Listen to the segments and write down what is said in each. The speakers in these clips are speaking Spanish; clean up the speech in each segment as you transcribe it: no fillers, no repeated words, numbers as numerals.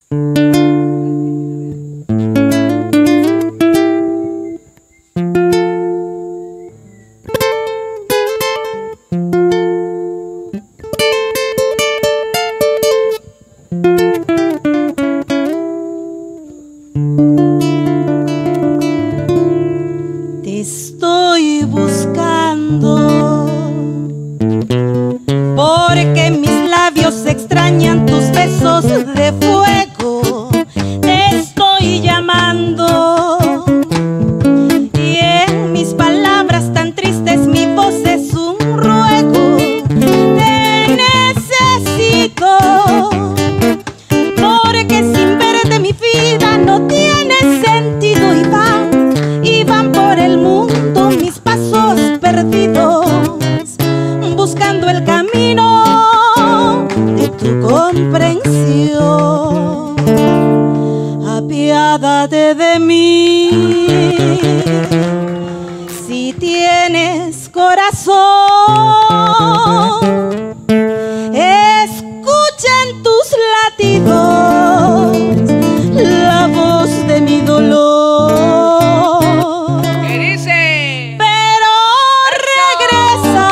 Te estoy buscando porque mis labios extrañan tus besos de fuego. Te estoy llamando y en mis palabras tan tristes mi voz es un ruego. Te necesito porque sin verte mi vida no tiene sentido y van por el mundo mis pasos perdidos, buscando el camino de tu comprensión. Apiádate de mí si tienes corazón. Escuchen tus latidos la voz de mi dolor. ¿Qué dice? Pero regresa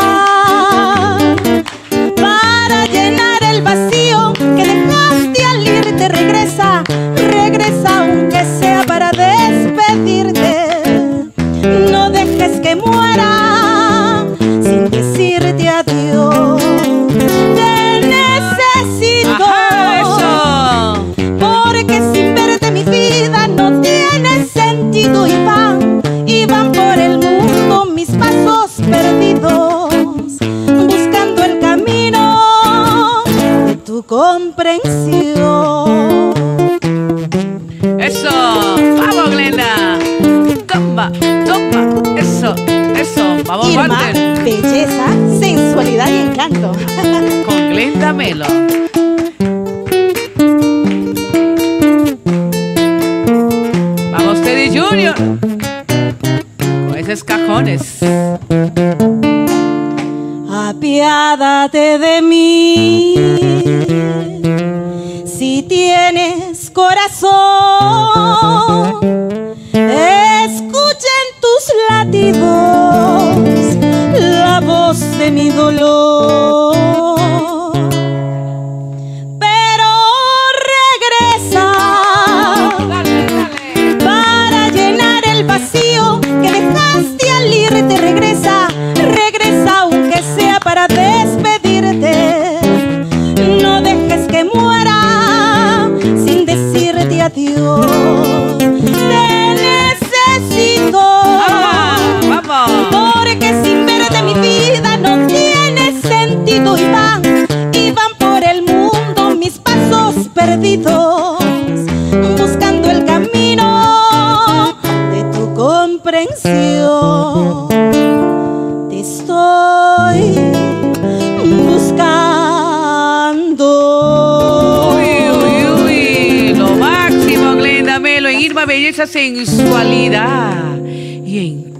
para llenar el vacío que dejaste al irte. Regresa, regresa aunque sea para despedirte. No dejes que muera sin decirte adiós. Te necesito. Ajá, eso. Porque sin verte mi vida no tiene sentido y van por el mundo mis pasos perdidos, buscando el camino de tu comprensión. Eso. Vamos, Glenda. Toma, toma. Eso, eso. Vamos, Irma, Walter. belleza, sensualidad y encanto. Con Glenda Melo. Vamos, Teddy Junior. Con esos cajones. Apiádate de mí si tienes corazón. Escuchen tus latidos la voz de mi dolor. Pero regresa para llenar el vacío que dejaste al irte. Regresa, regresa aunque sea para despedirte. No dejes que muera sin decirte adiós. Te necesito Vamos. porque sin verte mi vida no tiene sentido y van por el mundo mis pasos perdidos, buscando el camino de tu comprensión. Te estoy buscando. Uy, uy, uy. Lo máximo, Glenda Melo en Irma, belleza, sensualidad y en